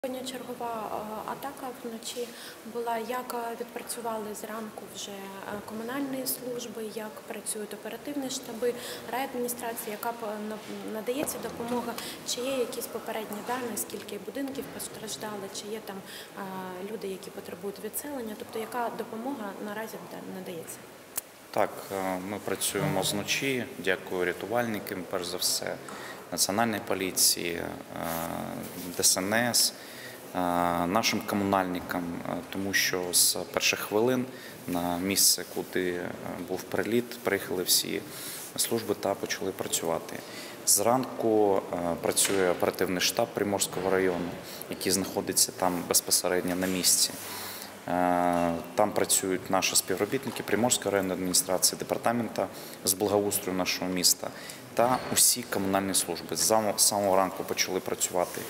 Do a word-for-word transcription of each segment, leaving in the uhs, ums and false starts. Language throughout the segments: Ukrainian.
Сьогодні чергова атака вночі була, як відпрацювали зранку вже комунальні служби, як працюють оперативні штаби, райадміністрації, яка надається допомога, чи є якісь попередні дані, скільки будинків постраждали, чи є там люди, які потребують відселення, тобто яка допомога наразі надається? Так, ми працюємо зночі, дякую рятувальникам, перш за все, Національній поліції, Де Ес Ен Ес, нашим комунальникам, тому що з перших хвилин на місце, куди був приліт, приїхали всі служби та почали працювати. Зранку працює оперативний штаб Приморського району, який знаходиться там безпосередньо на місці. Там працюють наші співробітники Приморської районної адміністрації, департаменту з благоустрою нашого міста та усі комунальні служби. З самого ранку почали працювати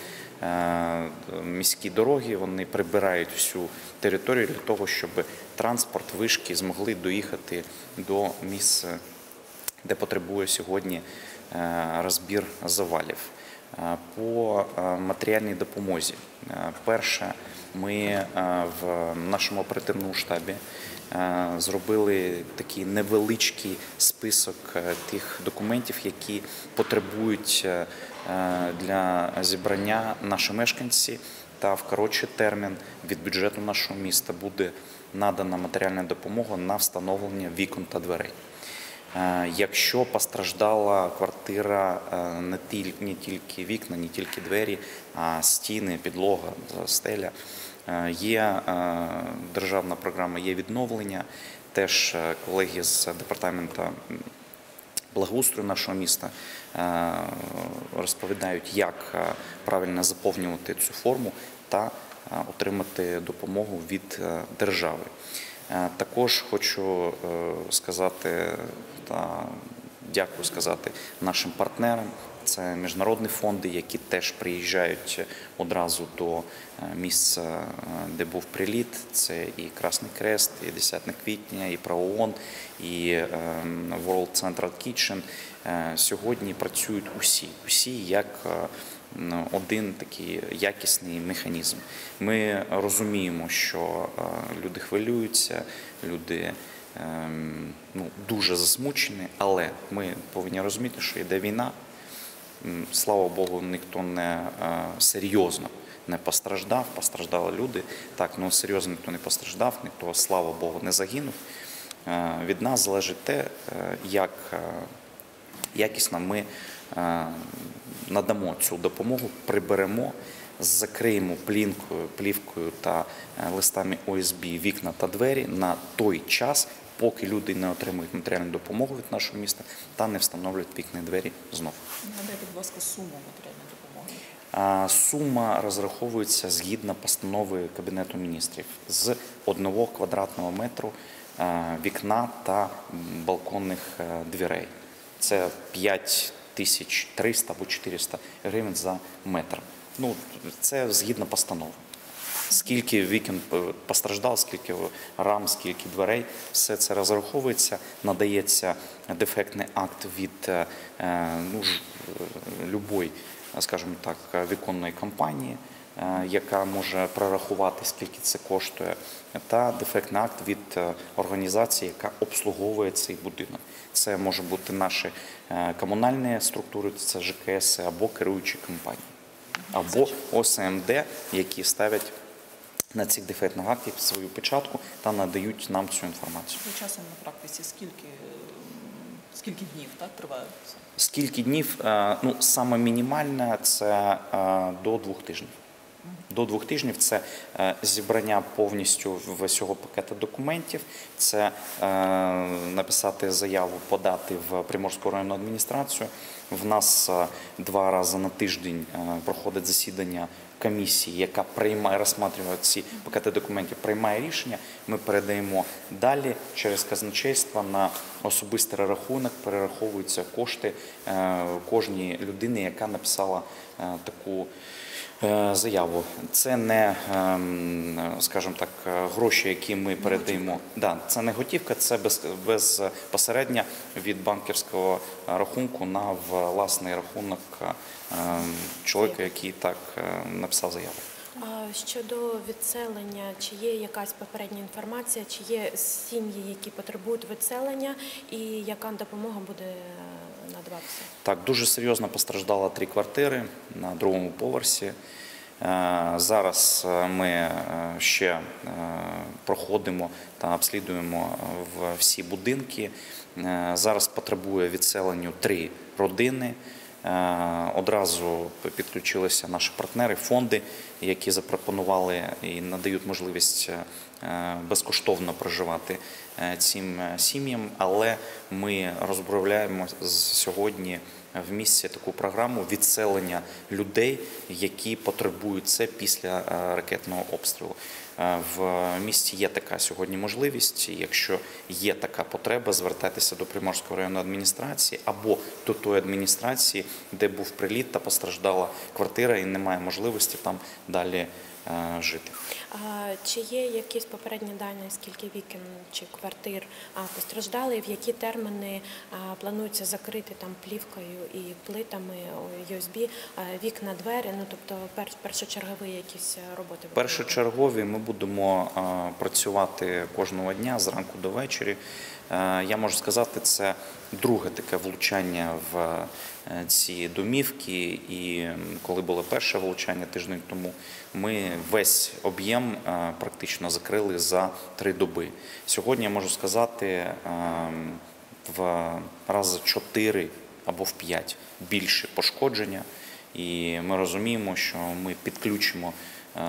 міські дороги, вони прибирають всю територію для того, щоб транспорт, вишки змогли доїхати до місця, де потребує сьогодні розбір завалів. По матеріальній допомозі. Перше, ми в нашому оперативному штабі зробили такий невеличкий список тих документів, які потребують для зібрання наші мешканці, та в коротший термін від бюджету нашого міста буде надана матеріальна допомога на встановлення вікон та дверей. Якщо постраждала квартира, не тільки вікна, не тільки двері, а стіни, підлога, стеля, є державна програма, є відновлення. Теж колеги з департаменту благоустрою нашого міста розповідають, як правильно заповнювати цю форму та отримати допомогу від держави. Також хочу сказати та дякую сказати нашим партнерам. Це міжнародні фонди, які теж приїжджають одразу до місця, де був приліт. Це і Красний Хрест, і десяте квітня, і ПРООН, і World Central Kitchen. Сьогодні працюють усі, усі як один такий якісний механізм. Ми розуміємо, що люди хвилюються, люди ну, дуже засмучені, але ми повинні розуміти, що йде війна. Слава Богу, ніхто не серйозно не постраждав, постраждали люди. Так, ну серйозно ніхто не постраждав, ніхто, слава Богу, не загинув. Від нас залежить те, як якісно ми надамо цю допомогу, приберемо, закриємо плівкою, плівкою та листами О Ес Бі вікна та двері на той час, поки люди не отримують матеріальну допомогу від нашого міста та не встановлюють вікна і двері знову. Нагадайте, будь ласка, суму матеріальної допомоги. Сума розраховується згідно постанови Кабінету міністрів з одного квадратного метру вікна та балконних дверей. Це п'ять тисяч триста або чотириста гривень за метр. Ну, це згідно постанови. Скільки вікон постраждало, скільки рам, скільки дверей, все це розраховується, надається дефектний акт від ну, любої, скажімо так, віконної компанії, яка може прорахувати, скільки це коштує, та дефектний акт від організації, яка обслуговує цей будинок. Це може бути наші комунальні структури, це Же Ке Ес або керуючі компанії, або О Ес Ем Де, які ставлять на цих дефектних актах свою печатку та надають нам цю інформацію. За часом на практиці скільки, скільки днів так, триває це? Скільки днів? Ну, саме мінімальне – це до двох тижнів. До двох тижнів – це зібрання повністю всього пакету документів, це написати заяву, подати в Приморську районну адміністрацію. В нас два рази на тиждень проходить засідання комісії, яка приймає, розглядає ці пакети документів, приймає рішення. Ми передаємо далі через казначейство на особистий рахунок, перераховуються кошти кожній людині, яка написала таку заяву. Це не, скажімо так, гроші, які ми передаємо. Да, це не готівка, це без, безпосередньо від банківського рахунку на власний рахунок чоловіка, який так написав заяву. А щодо відселення, чи є якась попередня інформація, чи є сім'ї, які потребують відселення, і яка допомога буде е, надаватися? Так, дуже серйозно постраждало три квартири на другому поверсі. Е, Зараз е, ми е, ще е, проходимо та обслідуємо в всі будинки. Е, Зараз потребує відселенню три родини. Е, Одразу підключилися наші партнери, фонди, які запропонували і надають можливість е, безкоштовно проживати е, цим сім'ям, але ми розробляємо з- сьогодні в місті таку програму відселення людей, які потребують це після е, ракетного обстрілу. Е, В місті є така сьогодні можливість. Якщо є така потреба, звертайтеся до Приморської районної адміністрації або до тої адміністрації, де був приліт та постраждала квартира і немає можливості там далі е, жити. А чи є якісь попередні дані, скільки вікон чи квартир а, постраждали, і в які терміни а, планується закрити там плівкою і плитами ю ес бі а, вікна, двері, ну тобто перш, першочергові якісь роботи? Першочергові ми будемо е, працювати кожного дня зранку до вечора. Е, Я можу сказати, це друге таке влучання в е, ці домівки. І м, коли було перше влучання тиждень тому, ми весь об'єм е, практично закрили за три доби. Сьогодні я можу сказати е, в рази чотири або в п'ять більше пошкодження. І ми розуміємо, що ми підключимо е,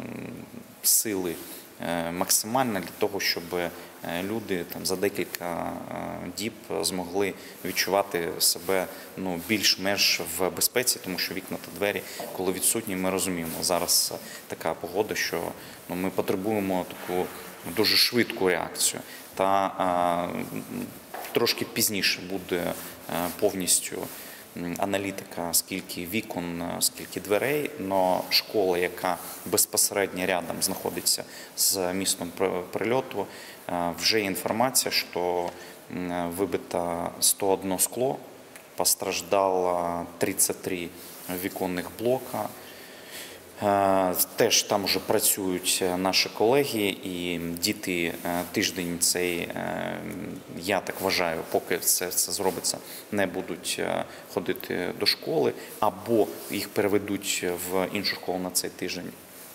сили е, максимально для того, щоб е, люди там за декілька е, діб змогли відчувати себе ну більш-менш в безпеці, тому що вікна та двері, коли відсутні, ми розуміємо. Зараз така погода, що ну ми потребуємо таку дуже швидку реакцію. Та е, трошки пізніше буде е, повністю аналітика, скільки вікон, скільки дверей, але школа, яка безпосередньо рядом знаходиться з містом прильоту, вже є інформація, що вибито сто одне скло, постраждало тридцять три віконних блока. Теж там вже працюють наші колеги, і діти тиждень цей, я так вважаю, поки це, це зробиться, не будуть ходити до школи, або їх переведуть в іншу школу на цей тиждень.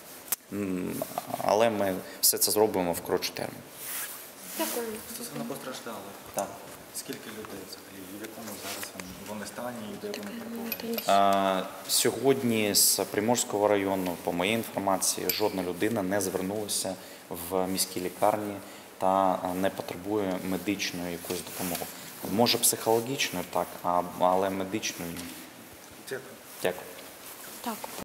Але ми все це зробимо в коротший термін. Дякую. Стосовно постраждалих, Так. скільки людей взагалі, в якому зараз вони стані і де вони перебувають? А, Сьогодні з Приморського району, по моїй інформації, жодна людина не звернулася в міській лікарні та не потребує медичної якоїсь допомоги. Може психологічної, так, а- але медичної ні. Дякую. Дякую. Так.